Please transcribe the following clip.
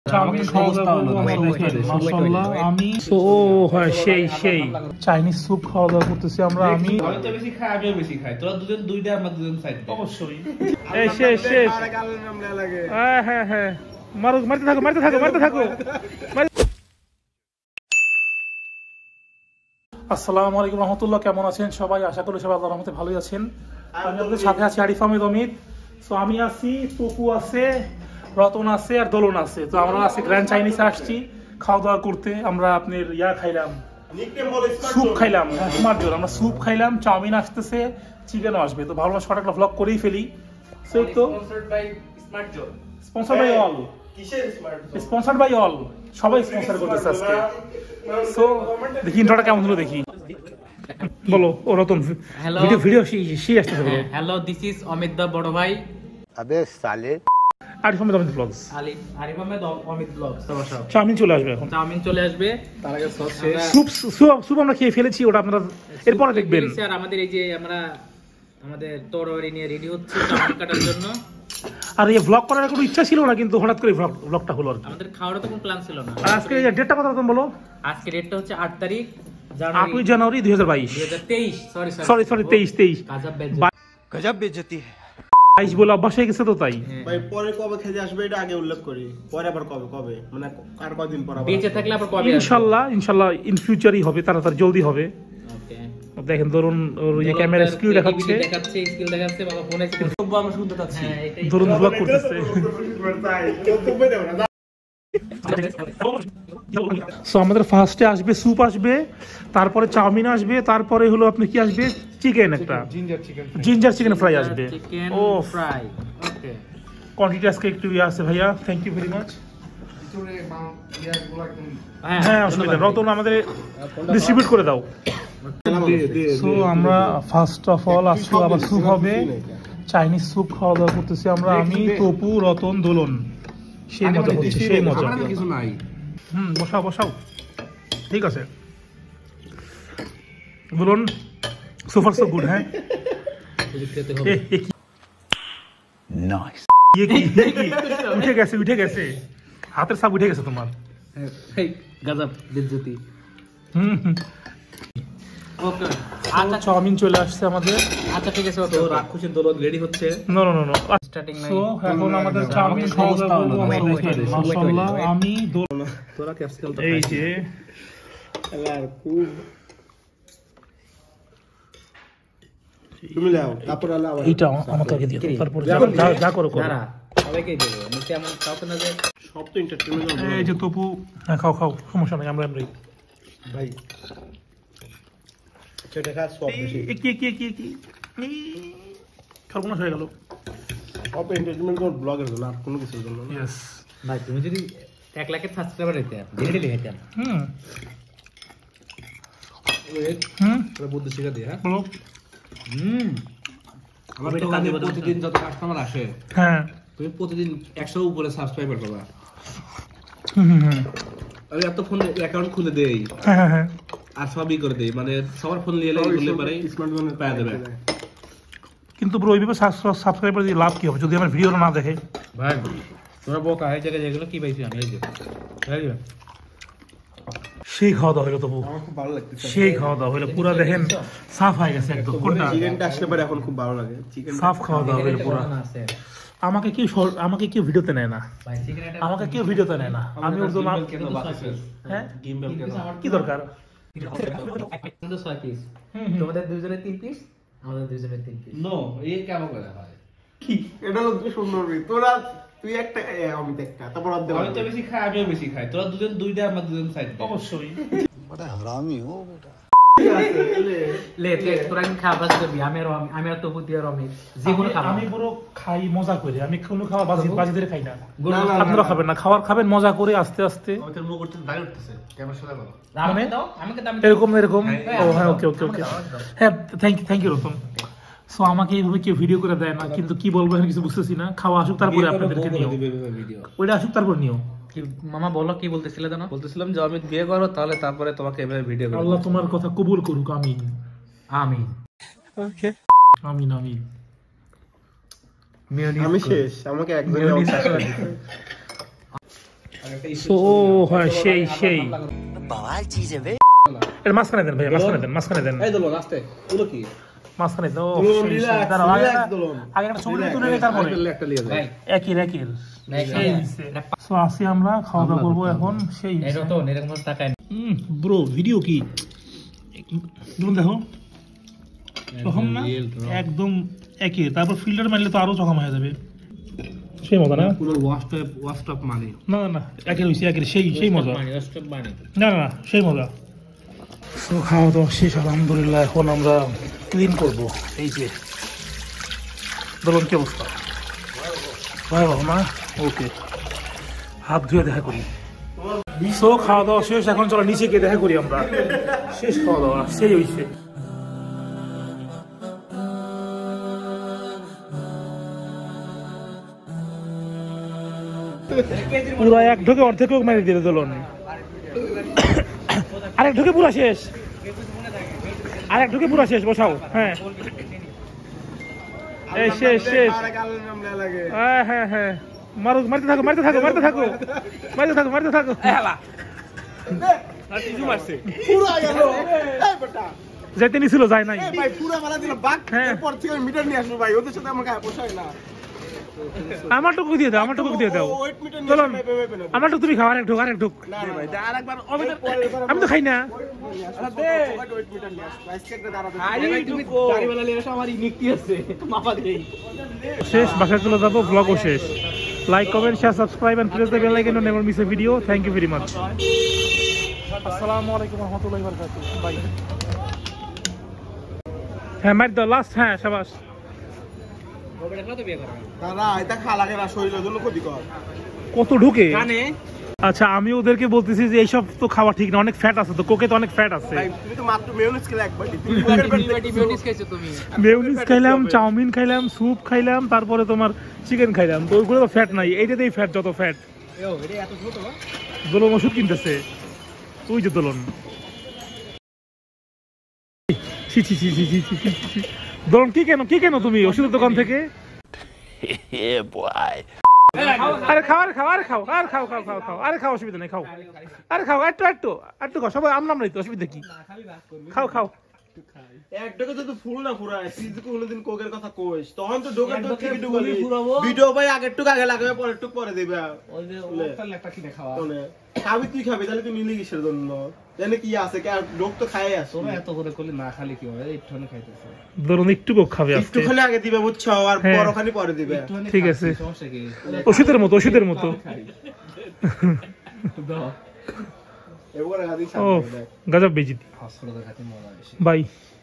Chinese soup খাওয়া দাওয়া করতেছি আমরা। আমি অবশ্যই মারতে থাকো মারতে থাকো মারতে থাকো। আসসালামু আলাইকুম রহমতুল্লাহ, কেমন আছেন সবাই? আশা করি সবাই আল্লাহর রহমতে ভালোই আছেন। আমি আপনাদের সাথে আছি আরিফ আহমেদ অমিত। তো আমি আছি, তপু আছে, রতন আছে আর দোলন আছে। তো আমরা আছি গ্র্যান্ড চাইনিজে আসছি খাওয়া দাওয়া করতে। আমরা আপনার খাইলাম, স্যুপ খাইলাম, স্মার্ট জোন আমরা স্যুপ খাইলাম, চাউমিন আসতেছে, চিকেনও আসবে। তো ভালো শর্ট একটা ভ্লগ করেই ফেলি। তো sponsor by all, sponsor by all, সবাই স্পন্সর করতেছে আজকে। সো দেখি ইন্ট্রোটা কেমন হলো দেখি। বলো ও রতন, ভিডিও ভিডিও সি আসতেছে। Hello, this is Amit da বড় ভাই। আবে সালে ArifAhmedAmitVlogs, ArifAhmedAmitVlogs। চাউমিন চলে আসবে এখন, চাউমিন চলে আসবে, তার আগে সস শেষ। স্যুপ আমরা খেয়ে ফেলেছি, ওটা আপনারা এরপরে দেখবেন। আর আমাদের এই যে আমরা আমাদের তরবারি নিয়ে রেডি হচ্ছে চাউমিন কাটার জন্য। আর এই ব্লগ করার কোনো ইচ্ছা ছিল না, কিন্তু হঠাৎ করে ব্লগটা হলো আর কি। আমাদের খাওয়ার তো কোনো প্ল্যান ছিল না। আজকে ডেটটা কত রকম বলো? আজকে ডেটটা হচ্ছে 8 তারিখ 8 জানুয়ারি 2022। 2023 গজব বেইজ্জতি है। 22 বলে অভ্যাস হয়ে গেছে তো তাই। ভাই পরে কবে খেতে আসবে এটা আগে উল্লেখ করি, পরে আবার কবে মানে আর কয়দিন পর বেঁচে থাকলে আবার কবে? ইনশাআল্লাহ ইন ফিউচারই হবে, তাড়াতাড়ি জলদি হবে। ওকে, দেখেন ধরুন ওর যে ক্যামেরা স্ক্রিন দেখাচ্ছে, স্কিল দেখাচ্ছে, বাবা ফোনে তবু আমরা শুনতে পাচ্ছি। হ্যাঁ, এটাই ধরুন ব্লগ করতেছে। সো আমাদের ফার্স্টে আসবে স্যুপ আসবে, তারপরে চাউমিন আসবে, তারপরে হলো আপনি কি আসবে, চিকেন, একটা জিঞ্জার চিকেন ফ্রাই আসবে। ও ফ্রাই, ওকে। কোয়ান্টিটি আজকে একটু আছে ভাইয়া, থ্যাংক ইউ ভেরি মাচ। হ্যাঁ অসুবিধা, রতন আমাদের ডিস্ট্রিবিউট করে দাও। সো আমরা ফার্স্ট অফ অল আসবো, আবার স্যুপ হবে, চাইনিজ স্যুপ খাওয়া দাওয়া করতেছি আমরা। আমি, তপু, রতন, দোলন। সেই মজা হচ্ছে, সেই মজা। কিছু নাই। বসাও বসাও, ঠিক আছে। বলুন সুপার সো গুড। হ্যাঁ নাইস। উঠে গেছে, উঠে গেছে, হাতের সাপ উঠে গেছে তোমার। গজব বেজ্জতি। ওকে, আচ্ছা চাউমিন চলে আসছে আমাদের। আচ্ছা ঠিক আছে, তো রাক্ষসের দোলন রেডি হচ্ছে। নো নো নো, স্টার্টিং নাই। সো এখন আমাদের চাউমিন খাওয়া দাওয়া করব মাশাআল্লাহ। আমি তোরা ক্যাপসিকাম তো এই যে আর খুব তুমি নাও, তারপর আলা এইটা আমাকে আগে দিও, তারপর যা করো করো। না সবাইকে দেব, নিচে এমন কাউকে না যে সব তো এন্টারটেইনমেন্ট। এই যে তপু, খাও খাও, সমস্যা নাই, আমরা আমরাই ভাই সেটা খা, সব বেশি কি খাবো হয়ে গেল। সব এন্টারটেইনমেন্ট কোন ব্লগের জন্য, আর কোনো কিছুর জন্য না। ইয়েস ভাই, তুমি যদি 1 লাখের সাবস্ক্রাইবার হইতে ডেলি লিখাইতাম। তোরা বুদ্ধি শিখা দিয়ে। হ্যাঁ বলো। আমার তো লাগে প্রতিদিন যত কাস্টমার আসে, হ্যাঁ তুমি প্রতিদিন 100 উপরে সাবস্ক্রাইবার পাবা। আমি এত ফোন অ্যাকাউন্ট খুলে দেই, হ্যাঁ আর সবই করে দেই, মানে সবার ফোন নিয়ে খুলে পারে স্মার্টফোনে পাওয়া যাবে। কিন্তু ব্রো ওইভাবে সাবস্ক্রাইবার দিয়ে লাভ কি হবে যদি আমার ভিডিও না দেখে? ভাই তোরা বোকা হয়ে জায়গায় যেগুলো কি পাইছি আমি, এই যে সেই খাওয়া দাওয়া হলো তবু, আমার খুব ভালো লাগতেছে। সেই খাওয়া দাওয়া হলো পুরো, দেখেন সাফ হয়ে গেছে একদম। কোনটা চিকেনটা আসলে পরে এখন খুব ভালো লাগে। চিকেন সাফ খাওয়া দাওয়া হলো পুরো। আমাকে কেউ ভিডিওতে নেয় না, ভাই চিকেন এটা আমাকে কেউ ভিডিওতে নেয় না। আমি ওর জন্য হ্যাঁ গিম্বেল কেন কি দরকার? কিন্তু 6 পিস, তোমাদের দুইজনের 3 পিস, আমাদের দুইজনের 3 পিস। নো এই কেমন করে হয় কি এটা তো সুন্দর। তোরা তুই একটা, আমি একটা, তারপর আমি তো বেশি খাই, আমিও বেশি খাই। তোরা দুজন দুইটা, আমরা দুজন সাইড। অবশ্যই बड़ा हरामी हो बेटा। লে তোরা কি খাবার দিবি? আমি আর তপু দিয়ে রমি যে কোনো খাবার। আমি পুরো খাই মজা করে, আমি কোনো খাবার বাজি ধরে খাই না। আপনারা খাবেন না, খাবেন মজা করে আস্তে আস্তে। আমাদের মুখ করতে দাঁড়িয়ে উঠতেছে ক্যামেরা সাথে বলো। আমাকে দাও, আমাকে দাও। এরকম ও হ্যাঁ, ওকে হ্যাঁ, থ্যাংক ইউ রতন। সো আমাকে এইভাবে কেউ ভিডিও করে দেয় না, কিন্তু কি বলবো আমি কিছু বুঝতেছি না। খাওয়া আসুক তারপরে আপনাদেরকে নিও, ওইটা আসুক তারপর নিও। কি মামা বলো, কি বলতেছিলে জানো? বলতেছিলাম যে আমি বিয়ে করো, তাহলে তারপরে তোমাকে এভাবে ভিডিও করব। আল্লাহ তোমার কথা কবুল করুক, আমিন আমিন। ओके আমিন আমিন। আমি শেষ, আমাকে একদম সো হয় সেই সেই बवाल चीज है बे। এর মাঝখানে দেন ভাই, মাঝখানে দেন এই দোলন আস্তে ওগুলো কি মাঝখানে তো দোলন, relax, relax দোলন। আগে একটা ছবি তুলে নিয়ে তারপরে একটা লিয়ে যায় একই সো আসি আমরা খাওয়া দাওয়া করবো এখন সেই ব্রো ভিডিও কি দেখো চহম না একদম একই, তারপর ফিল্টার মারলে তো আরো চহম হয়ে যাবে, সেই মজা না পুরো ওয়াশটপ মানে না না না একের হয়েছে একের সেই সেই মজা না না না সেই মজা। তো খাওয়া দাওয়া শেষ আলহামদুলিল্লাহ, এখন আমরা ক্লিন করবো। এই যে বলুন কি অবস্থা ভাই বাবা না, ওকে হাত ধুয়ে দেখা করি। সো খাওয়া দাওয়া শেষ, এখন চলো নিচে গিয়ে দেখা করি আমরা। শেষ খাওয়া দাওয়া সেই হয়েছে। পুরো এক ঢোকে অর্ধেক মেরে দিলে দোলন, আরেক ঢোকে পুরা শেষ, আরেক ঢোকে পুরা শেষ। বসাও হ্যাঁ এই শেষ শেষ হ্যাঁ হ্যাঁ হ্যাঁ মারো, মারতে থাকো মারতে থাকো মারতে থাকো মারতে থাকো মারতে থাকো। যেতে নিছিল যায় নাই আমারটুকু দিয়ে দাও, আমারটুকু দিয়ে দাও। চলো আমারটুকু তুমি খাও, আরেক ঢোক আরেক ঢোক। আমি তো খাই না। শেষ বাসায় চলে যাবো, ব্লগও শেষ। Like comment share subscribe and press the bell icon to never miss a video. Thank you very much. আসসালামু আলাইকুম ওয়া রাহমাতুল্লাহি ওয়া বারাকাতুহু। বাই। হ্যাঁ মার দাও লাস্ট, হ্যাঁ শাবাশ। কত ঢুকে আচ্ছা আমি ওদেরকে বলতেছি যে এইসব তো খাওয়া ঠিক না, অনেক ফ্যাট আছে তো, কোকে তো অনেক ফ্যাট আছে। মেয়োনিজ খাইলাম, চাউমিন খাইলাম, স্যুপ খাইলাম, তারপরে তোমার চিকেন খাইলাম, তো ওইগুলো তো ফ্যাট নাই, এইটাতেই ফ্যাট, যত ফ্যাট। দোলন ওষুধ কিনতেছে, তুই যে দোলন দোলন কি কেন তুমি ওষুধের দোকান থেকে? আরে খাও আরে খাও আরে খাও আরে খাও খাও খাও খাও আরে খাও, অসুবিধা নেই, খাও আরে খাও, একটু একটু একটু খাও, সবাই আমলাম নাই তো, অসুবিধা কি, খাও খাও। একটাকে যদি ফুল না ফুরায় তুই কোনদিন কোকের কথা কইস তখন তো ডোকের ডোক থেকে ডুবালি ভিডিও ভাই আগের টুক আগে লাগাবে পরের টুক পরে দিবে। ওই যে ওটার একটা কিনে খাওয়া খাবি, তুই খাবি তাহলে তুই নিলি কিসের জন্য? জানে কি আছে কে ডোক তো খাই আছে, তোরা এত করে করলে না খালি কি হবে? একটুখানি খাইতেছে, ধরুন একটু কোক খাবে, একটুখানি আগে দিবে বুঝছো, আর পরখানি পরে দিবে। ঠিক আছে, ওষুধের মতো ওষুধের মতো। এবারে গাদি ও গজব বেজিত। বাই।